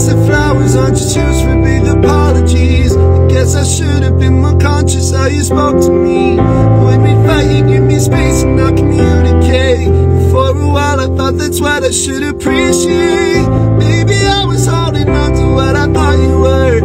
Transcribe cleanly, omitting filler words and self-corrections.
said flowers aren't just used for big apologies. I guess I should have been more conscious how you spoke to me. When we fight, you give me space and I communicate. And for a while I thought that's what I should appreciate. Maybe I was holding on to what I thought you were.